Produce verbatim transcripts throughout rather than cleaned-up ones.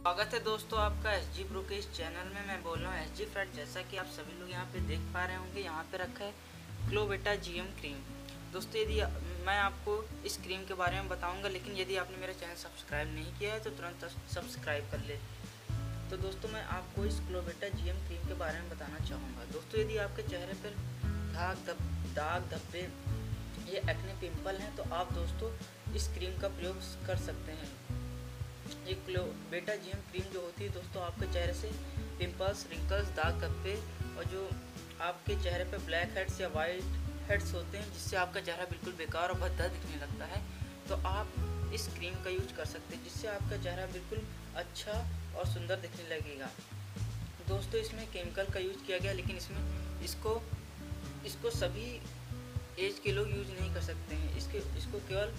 स्वागत है दोस्तों आपका एस जी ब्रो के इस चैनल में। मैं बोल रहा हूँ एस जी फ्रेंड। जैसा कि आप सभी लोग यहाँ पे देख पा रहे होंगे, यहाँ पे रखा है क्लोबेटा जीएम क्रीम। दोस्तों यदि मैं आपको इस क्रीम के बारे में बताऊंगा, लेकिन यदि आपने मेरा चैनल सब्सक्राइब नहीं किया है तो तुरंत सब्सक्राइब कर ले। तो दोस्तों मैं आपको इस क्लोबेटा जीएम क्रीम के बारे में बताना चाहूँगा। दोस्तों यदि आपके चेहरे पर दाग धब दाग धब्बे ये एक्ने पिंपल हैं तो आप दोस्तों इस क्रीम का प्रयोग कर सकते हैं। ये क्लोबेटा जीएम क्रीम जो होती है दोस्तों, आपके चेहरे से पिंपल्स, रिंकल्स, दाग धब्बे और जो आपके चेहरे पे ब्लैक हेड्स या वाइट हेड्स होते हैं जिससे आपका चेहरा बिल्कुल बेकार और भद्दा दिखने लगता है, तो आप इस क्रीम का यूज कर सकते हैं, जिससे आपका चेहरा बिल्कुल अच्छा और सुंदर दिखने लगेगा। दोस्तों इसमें केमिकल का यूज किया गया, लेकिन इसमें इसको इसको सभी एज के लोग यूज नहीं कर सकते हैं। इसके इसको केवल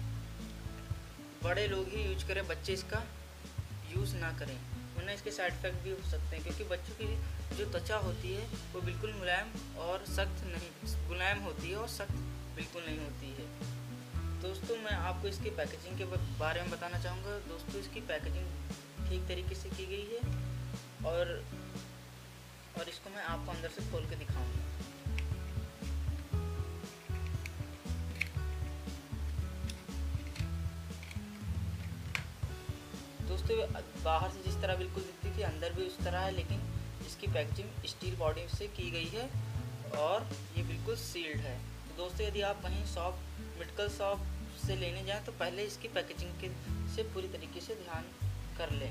बड़े लोग ही यूज करें, बच्चे इसका यूज़ ना करें, वरना इसके साइड इफ़ेक्ट भी हो सकते हैं। क्योंकि बच्चों की जो त्वचा होती है वो बिल्कुल मुलायम और सख्त नहीं मुलायम होती है और सख्त बिल्कुल नहीं होती है। दोस्तों मैं आपको इसकी पैकेजिंग के बारे में बताना चाहूँगा। दोस्तों इसकी पैकेजिंग ठीक तरीके से की गई है और और इसको मैं आपको अंदर से खोल के दिखाऊँगा। दोस्तों बाहर से जिस तरह बिल्कुल दिखती थी, अंदर भी उस तरह है, लेकिन इसकी पैकेजिंग स्टील बॉडी से की गई है और ये बिल्कुल सील्ड है। तो दोस्तों यदि आप कहीं शॉप मेडिकल शॉप से लेने जाएं तो पहले इसकी पैकेजिंग के से पूरी तरीके से ध्यान कर लें।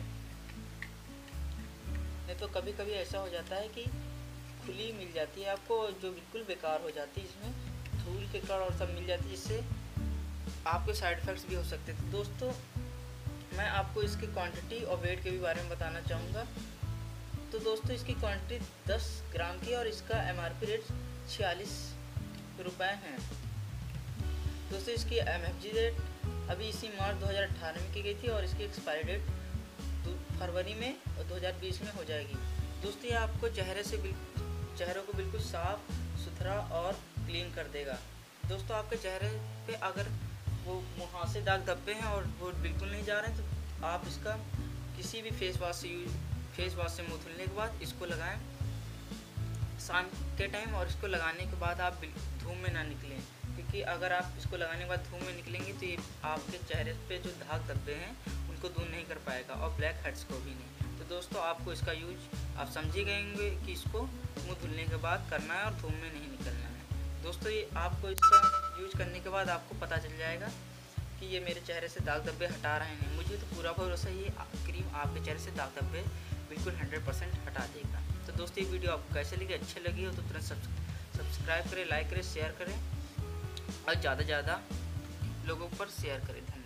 नहीं तो कभी कभी ऐसा हो जाता है कि खुली मिल जाती है आपको, जो बिल्कुल बेकार हो जाती है, इसमें धूल के कण और सब मिल जाती है, जिससे आपके साइड इफ़ेक्ट्स भी हो सकते हैं। तो दोस्तों मैं आपको इसकी क्वांटिटी और वेट के भी बारे में बताना चाहूँगा। तो दोस्तों इसकी क्वांटिटी दस ग्राम की और इसका एमआरपी रेट छियालीस रुपये हैं। दोस्तों इसकी एमएफजी रेट अभी इसी मार्च दो हज़ार अठारह में की गई थी और इसकी एक्सपायरी डेट फरवरी में और दो हज़ार बीस में हो जाएगी। दोस्तों ये आपको चेहरे से चेहरों को बिल्कुल साफ सुथरा और क्लीन कर देगा। दोस्तों आपके चेहरे पे अगर वो मुँह से दाग धब्बे हैं और वो बिल्कुल नहीं जा रहे हैं तो आप इसका किसी भी फेस वॉश से यूज फेस वॉश से मुँह धुलने के बाद इसको लगाएं शाम के टाइम, और इसको लगाने के बाद आप धूप में ना निकलें, क्योंकि अगर आप इसको लगाने के बाद धूप में निकलेंगे तो ये आपके चेहरे पे जो दाग धब्बे हैं उनको दूर नहीं कर पाएगा और ब्लैक हेड्स को भी नहीं। तो दोस्तों आपको इसका यूज आप समझे गए होंगे कि इसको मुँह धुलने के बाद करना है और धूप में नहीं निकलना है। दोस्तों ये आपको इसका यूज करने के बाद आपको पता चल जाएगा कि ये मेरे चेहरे से दाग धब्बे हटा रहे हैं। मुझे तो पूरा भरोसा ये क्रीम आपके चेहरे से दाग धब्बे बिल्कुल हंड्रेड परसेंट हटा देगा। तो दोस्तों ये वीडियो आपको कैसे लगी, अच्छी लगी हो तो तुरंत सब्सक्राइब करें, लाइक करें, शेयर करें और ज़्यादा से ज़्यादा लोगों पर शेयर करें। धन्यवाद।